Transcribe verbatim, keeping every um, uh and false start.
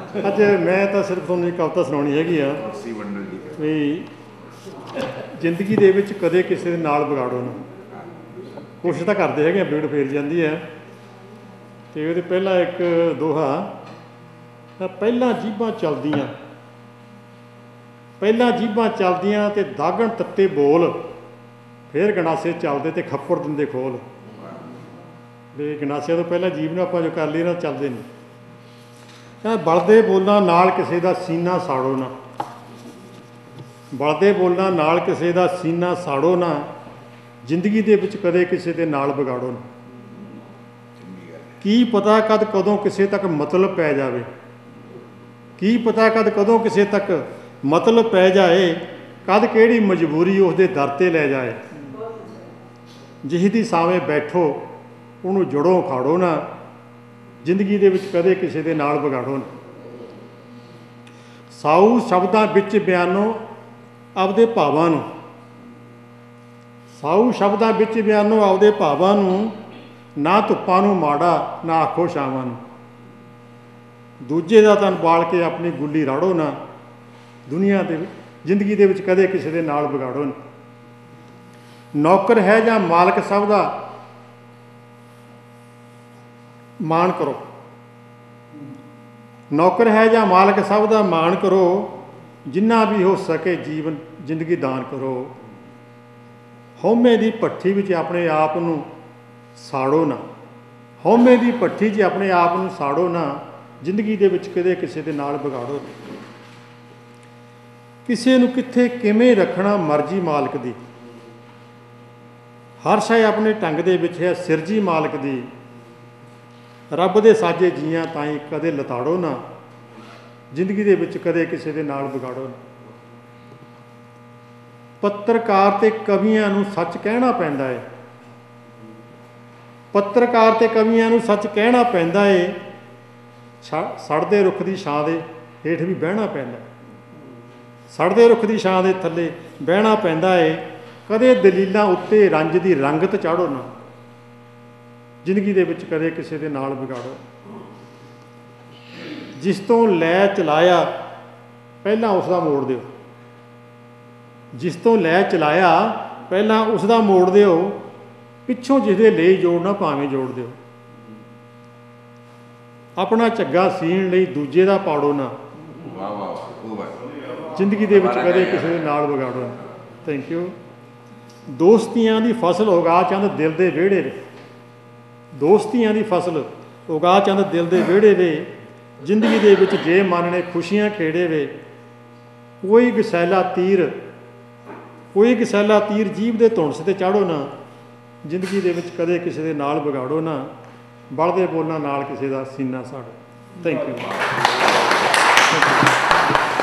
अज मैं तो सिर्फ तुहानूं एक कविता सुणाउणी हैगी आ भी जिंदगी दे विच कदे किसी दे नाल विगाड़ो ना। कोशिश तो करते हैं बीड़ फेर जाती है। तो ये पहला एक दोहा, पहला जीभां चलदियां पहला जीभां चलदियां ते दागण तत्ते बोल, फिर गंडासे चलते तो खप्पड़ दिंदे खोल। भी गंडासिया तो पहला जीभ नूं आपां जो कर ली ना चलते नहीं। बलदे बोलना नाल किसी दा सीना साड़ो ना, बलदे बोलना नाल किसी दा सीना साड़ो ना, जिंदगी दे विच कदे किसी दे नाल बिगाड़ो ना। की पता कद कदों किसी तक मतलब पै जाए, की पता कद कदों किसी तक मतलब पै जाए, कद किहड़ी मजबूरी उसदे दर ते लै जाए। जिसदी सावें बैठो उहनूं जड़ों खाड़ो ना, जिंदगी दे विच कदे किसी दे नाल बिगाड़ो ना। साऊ शब्दां विच बयानो आपदे भावां नूं, साऊ शब्दां विच बयानो आपदे भावां नूं, ना धुप्पां नूं माड़ा ना आखो छावां नूं। दूजे दा तन बाल के अपनी गुल्ली राड़ो ना, दुनिया दे जिंदगी दे विच कदे किसी दे नाल बिगाड़ो ना। नौकर है जां मालक सब दा मान करो, नौकर है जां मालक सब दा मान करो, जिन्ना भी हो सके जीवन जिंदगी दान करो। हौमे दी भट्ठी विच अपने आप नूं साड़ो ना, हौमे दी भट्ठी च अपने आप नूं साड़ो ना, जिंदगी दे विच कदे किसी दे नाल बिगाड़ो ना। किसी नूं कित्थे किवें रखना मर्जी मालक दी, हर शै अपने ढंग दे विच है सिरजी मालक दी। रब दे साजे जियां ताईं कदे लताड़ो ना, जिंदगी दे विच कदे किसी दे नाल बिगाड़ो ना। पत्रकार ते कवियां नूं सच कहना पैंदा है, पत्रकार ते कवियां नूं सच कहना पैंदा है, सड़दे रुख दी छां दे हेठ भी बहना पैंदा, सड़दे रुख दी छां दे थल्ले बहना पैंदा है। कदे दलीलां उत्ते रंज दी रंगत चाढ़ो ना, जिंदगी दे विच कदे किसी दे नाल बिगाड़ो। जिस तो लै चलाया पहला उसका मोड़ दिओ, जिस तो लै चलाया पहला उसका मोड़ दिओ, पिछों जिसदे ले जोड़ना भावें जोड़ दिओ। अपना झग्गा सीण लई दूजे दा पाड़ो ना, जिंदगी दे विच कदे किसी दे नाल बिगाड़ो ना। Thank you. दोस्तियां दी फसल उगा चंद दिल दे विहड़े वे, दोस्तियां दी फसल उगा चंद दिल दे विहड़े वे, जिंदगी दे विच जे मन ने खुशियां खेड़े वे। कोई गसैला तीर कोई गसैला तीर जीभ दे धुंस ते चाढ़ो ना, जिंदगी दे विच कदे किसी दे नाल बिगाड़ो ना, बलदे बोलना नाल किसी दा सीना साड़ो। Thank you.